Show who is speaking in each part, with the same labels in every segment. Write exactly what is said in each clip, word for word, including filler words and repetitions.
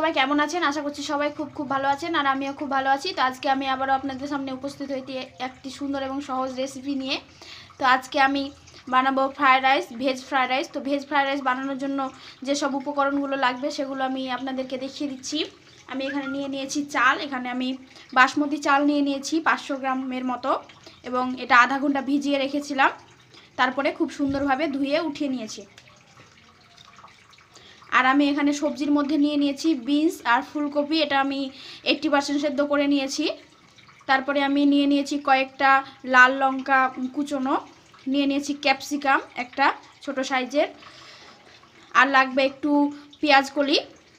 Speaker 1: সবাই কেমন আছেন? আশা করছি সবাই খুব খুব ভালো আছেন আর আমিও খুব ভালো আছি। তো আজকে আমি আবারও আপনাদের সামনে উপস্থিত হইতে একটি সুন্দর এবং সহজ রেসিপি নিয়ে। তো আজকে আমি বানাবো fried rice, veg fried rice. তো ভেজ ফ্রায়েড রাইস বানানোর জন্য যেসব উপকরণগুলো লাগবে সেগুলো আমি আপনাদেরকে দেখিয়ে দিচ্ছি। আমি এখানে নিয়ে নিয়েছি চাল, এখানে আমি বাসমতি চাল নিয়ে নিয়েছি পাঁচশো গ্রামের মতো, এবং এটা আধা ঘন্টা ভিজিয়ে রেখেছিলাম, তারপরে খুব সুন্দরভাবে ধুয়ে উঠিয়ে নিয়েছি। আর আমি এখানে সবজির মধ্যে নিয়ে নিয়েছি বিনস আর ফুলকপি, এটা আমি এইট্টি পার্সেন্ট সেদ্ধ করে নিয়েছি। তারপরে আমি নিয়ে নিয়েছি কয়েকটা লাল লঙ্কা কুচোনো, নিয়ে নিয়েছি ক্যাপসিকাম একটা ছোট সাইজের, আর লাগবে একটু পেঁয়াজ কলি,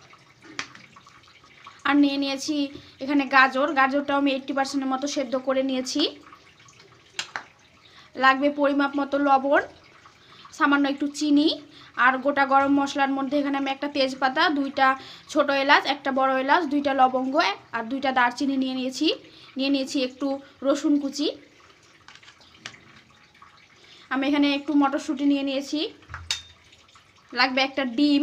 Speaker 1: আর নিয়ে নিয়েছি এখানে গাজর, গাজরটাও আমি এইট্টি পার্সেন্টের মতো সেদ্ধ করে নিয়েছি। লাগবে পরিমাপ মতো লবণ, সামান্য একটু চিনি, আর গোটা গরম মশলার মধ্যে এখানে আমি একটা তেজপাতা, দুইটা ছোট এলাচ, একটা বড় এলাচ, দুইটা লবঙ্গ আর দুইটা দারচিনি নিয়ে নিয়েছি। নিয়ে নিয়েছি একটু রসুন কুচি, আমি এখানে একটু মটরশুঁটি নিয়ে নিয়েছি, লাগবে একটা ডিম,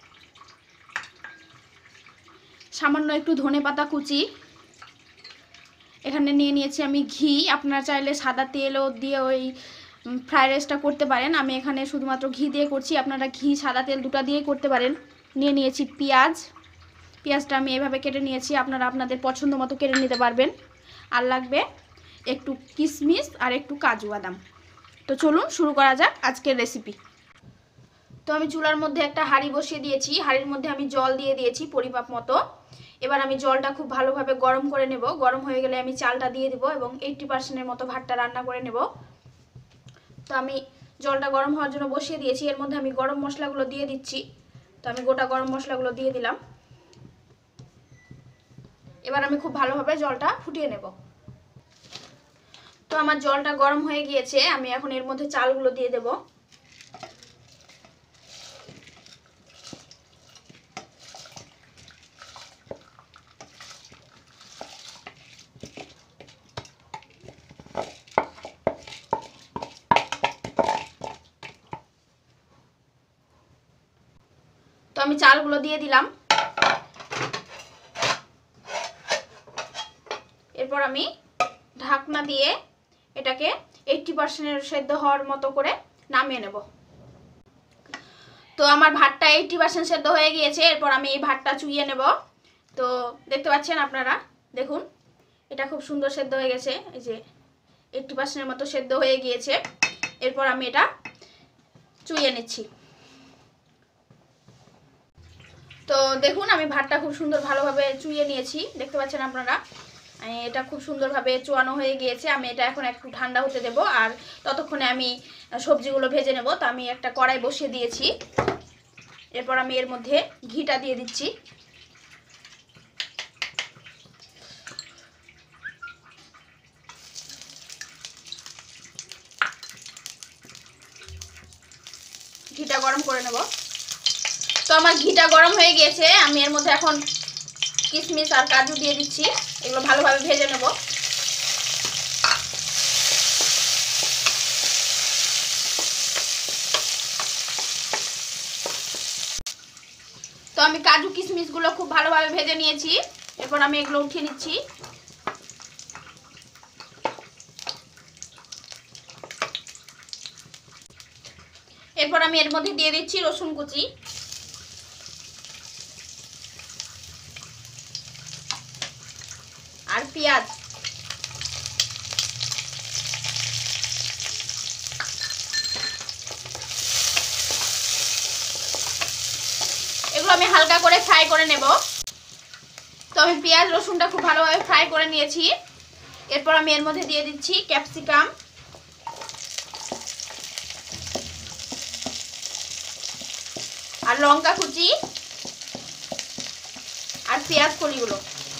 Speaker 1: সামান্য একটু ধনেপাতা কুচি, এখানে নিয়ে নিয়েছি আমি ঘি। আপনারা চাইলে সাদা তেলও দিয়ে ওই ফ্রাইড রাইসটা করতে পারেন, আমি এখানে শুধুমাত্র ঘি দিয়ে করছি, আপনারা ঘি সাদা তেল দুটো দিয়েই করতে পারেন। নিয়ে নিয়েছি পেঁয়াজ, পেঁয়াজটা আমি এভাবে কেটে নিয়েছি, আপনারা আপনাদের পছন্দ মতো কেটে নিতে পারবেন। আর লাগবে একটু কিশমিশ আর একটু কাজু বাদাম। তো চলুন শুরু করা যাক আজকের রেসিপি। তো আমি চুলার মধ্যে একটা হাঁড়ি বসিয়ে দিয়েছি, হাঁড়ির মধ্যে আমি জল দিয়ে দিয়েছি পরিমাপ মতো। এবার আমি জলটা খুব ভালোভাবে গরম করে নেব, গরম হয়ে গেলে আমি চালটা দিয়ে দেবো এবং এইট্টি পার্সেন্টের মতো ভাতটা রান্না করে নেব। তো আমি জলটা গরম হওয়ার জন্য বসিয়ে দিয়েছি, এর মধ্যে আমি গরম মশলাগুলো দিয়ে দিচ্ছি। তো আমি গোটা গরম মশলাগুলো দিয়ে দিলাম। এবার আমি খুব ভালোভাবে জলটা ফুটিয়ে নেব। তো আমার জলটা গরম হয়ে গিয়েছে, আমি এখন এর মধ্যে চালগুলো দিয়ে দেব। তো আমি চালগুলো দিয়ে দিলাম। এরপর আমি ঢাকনা দিয়ে এটাকে এইট্টি পার্সেন্ট সেদ্ধ হওয়ার মতো করে নামিয়ে নেব। তো আমার ভাতটা এইট্টি পার্সেন্ট সেদ্ধ হয়ে গিয়েছে, এরপর আমি এই ভাতটা চুইয়ে নেব। তো দেখতে পাচ্ছেন আপনারা, দেখুন এটা খুব সুন্দর সেদ্ধ হয়ে গেছে, এই যে এইট্টি পার্সেন্টের মতো সেদ্ধ হয়ে গিয়েছে। এরপর আমি এটা চুইয়ে নিচ্ছি। তো দেখুন আমি ভাতটা খুব সুন্দর ভালোভাবে চুইয়ে নিয়েছি, দেখতে পাচ্ছেন আপনারা, এটা খুব সুন্দরভাবে চুয়ানো হয়ে গিয়েছে। আমি এটা এখন একটু ঠান্ডা হতে দেব, আর ততক্ষণে আমি সবজিগুলো ভেজে নেব। তো আমি একটা কড়াই বসিয়ে দিয়েছি, এরপর আমি এর মধ্যে ঘিটা দিয়ে দিচ্ছি। ঘিটা গরম করে নেব। তো আমার ঘিটা গরম হয়ে গিয়েছে, আমি এর মধ্যে এখন কিশমিশ আর কাজু দিয়ে দিচ্ছি, এগুলো ভালোভাবে ভেজে নেব। তো আমি কাজু কিশমিশগুলো খুব ভালোভাবে ভেজে নিয়েছি, এরপর আমি এগুলো উঠিয়ে নিচ্ছি। এরপর আমি এর মধ্যে দিয়ে দিচ্ছি রসুন কুচি, আর পেঁয়াজ। এগুলো আমি হালকা করে ফ্রাই করে নেব। তো আমি পেঁয়াজ রসুনটা খুব ভালোভাবে ফ্রাই করে নিয়েছি, এরপর আমি এর মধ্যে দিয়ে দিচ্ছি ক্যাপসিকাম, আর লঙ্কা কুচি, আর পেঁয়াজ কলিগুলো।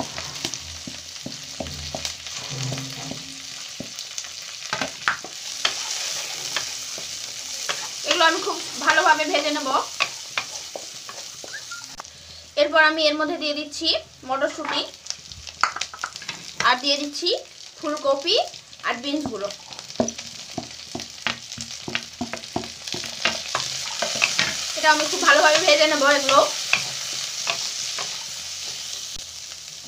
Speaker 1: এগুলো আমি খুব ভালোভাবে ভেজে নেব। এরপর আমি এর মধ্যে দিয়ে দিচ্ছি মটরশুঁটি, আর দিয়ে দিচ্ছি ফুলকপি আর বিনসগুলো। এটা আমি খুব ভালোভাবে ভেজে নেব এগুলো।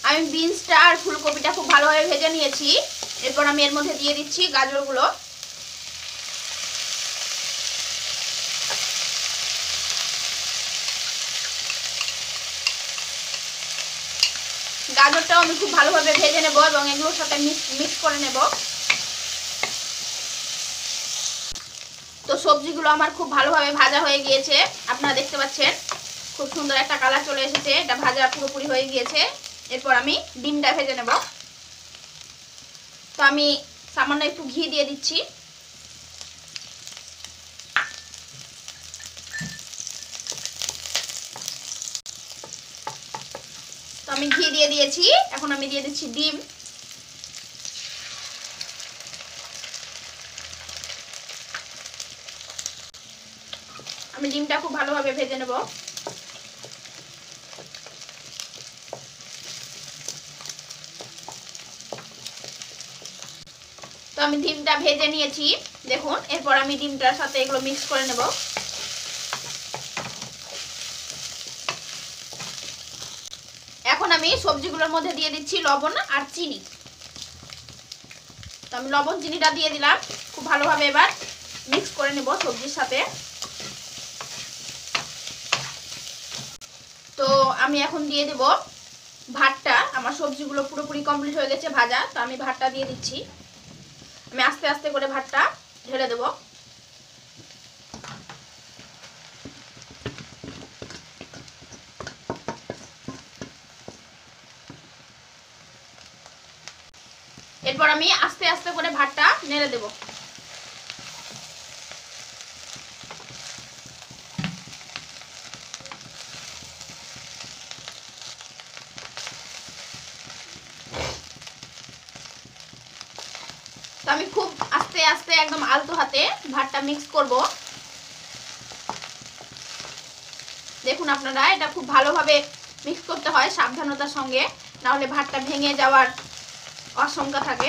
Speaker 1: আমি বিনসটা আর ফুলকপিটা খুব ভালোভাবে ভেজে নিয়েছি। এরপর আমি এর মধ্যে দিয়ে দিচ্ছি গাজরগুলো। গাজরটাও আমি খুব ভালোভাবে ভেজে নেব এবং এগুলোর সাথে মিক্স করে নেব। তো সবজিগুলো আমার খুব ভালোভাবে ভাজা হয়ে গিয়েছে, আপনারা দেখতে পাচ্ছেন খুব সুন্দর একটা কালার চলে এসেছে, এটা ভাজা পুরোপুরি হয়ে গিয়েছে। এরপর আমি ডিমটা ভেজে নেব। তো আমি সামান্য একটু ঘি দিয়ে দিচ্ছি। তো আমি ঘি দিয়ে দিয়েছি, এখন আমি দিয়ে দিচ্ছি ডিম। আমি ডিমটা খুব ভালোভাবে ভেজে নেব। তো আমি ডিমটা ভেজে নিয়েছি দেখুন। এরপর আমি ডিমটার সাথে এগুলো মিক্স করে নেব। এখন আমি সবজিগুলোর মধ্যে দিয়ে দিচ্ছি লবণ আর চিনি। তো আমি লবণ চিনিটা দিয়ে দিলাম, খুব ভালোভাবে এবার মিক্স করে নেব সবজির সাথে। তো আমি এখন দিয়ে দেব ভাতটা। আমার সবজিগুলো পুরোপুরি কমপ্লিট হয়ে গেছে ভাজা, তো আমি ভাতটা দিয়ে দিচ্ছি। আমি আস্তে আস্তে করে ভাতটা ঢেলে দেব। এরপর আমি আস্তে আস্তে করে ভাতটা নেড়ে দেব। তো আমি খুব আস্তে আস্তে একদম আলতো হাতে ভাতটা মিক্স করব। দেখুন আপনারা, এটা খুব ভালোভাবে মিক্স করতে হয় সাবধানতার সঙ্গে, না হলে ভাতটা ভেঙে যাওয়ার আশঙ্কা থাকে।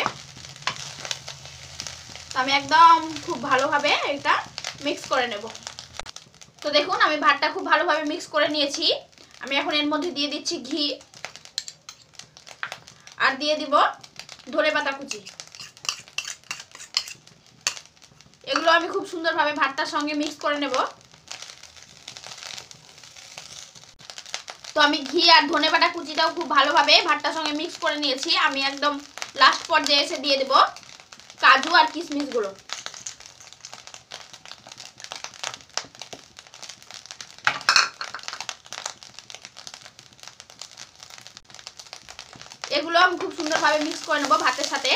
Speaker 1: তো আমি একদম খুব ভালোভাবে এটা মিক্স করে নেব। তো দেখুন আমি ভাতটা খুব ভালোভাবে মিক্স করে নিয়েছি। আমি এখন এর মধ্যে দিয়ে দিচ্ছি ঘি আর দিয়ে দিব ধনেপাতা কুচি। এগুলো আমি খুব সুন্দরভাবে ভাতটার সঙ্গে মিক্স করে নেব। তো আমি ঘি আর ধনেপাতা কুচিটাও খুব ভালোভাবে ভাতটার সঙ্গে মিক্স করে নিয়েছি। আমি একদম লাস্ট পর্যায়ে এসে দিয়ে দেব কাজু আর কিশমিশগুলো। এগুলো আমি খুব সুন্দরভাবে মিক্স করে নেব ভাতের সাথে।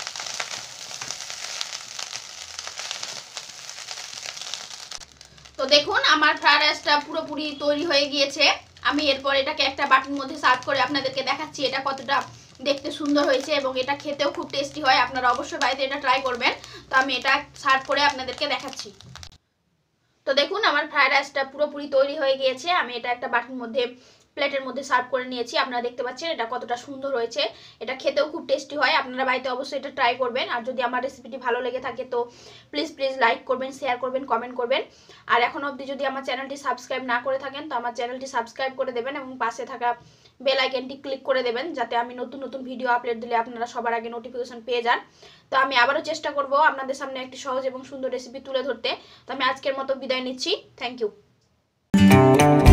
Speaker 1: তো দেখুন আমার ফ্রাইড রাইসটা পুরোপুরি তৈরি হয়ে গিয়েছে। আমি এরপর এটাকে একটা বাটির মধ্যে সার্ভ করে আপনাদেরকে দেখাচ্ছি এটা কতটা দেখতে সুন্দর হয়েছে এবং এটা খেতেও খুব টেস্টি হয়। আপনারা অবশ্যই বাড়িতে এটা ট্রাই করবেন। তো আমি এটা সার্ভ করে আপনাদেরকে দেখাচ্ছি। তো দেখুন আমার ফ্রাইড রাইসটা পুরোপুরি তৈরি হয়ে গিয়েছে। আমি এটা একটা বাটির মধ্যে প্লেটের মধ্যে সার্ভ করে নিয়েছি। আপনারা দেখতে পাচ্ছেন এটা কতটা সুন্দর হয়েছে। এটা খেতেও খুব টেস্টি হয়। আপনারা বাড়িতে অবশ্যই এটা ট্রাই করবেন। আর যদি আমার রেসিপিটি ভালো লেগে থাকে তো প্লিজ প্লিজ লাইক করবেন, শেয়ার করবেন, কমেন্ট করবেন। আর এখন অবধি যদি আমার চ্যানেলটি সাবস্ক্রাইব না করে থাকেন তো আমার চ্যানেলটি সাবস্ক্রাইব করে দেবেন এবং পাশে থাকা বেল আইকনটি ক্লিক করে দেবেন, যাতে আমি নতুন নতুন ভিডিও আপলোড দিলে আপনারা সবার আগে নোটিফিকেশন পেয়ে যান। তো আমি আবারও চেষ্টা করব আপনাদের সামনে একটি সহজ এবং সুন্দর রেসিপি তুলে ধরতে। তো আমি আজকের মতো বিদায় নিচ্ছি। Thank you.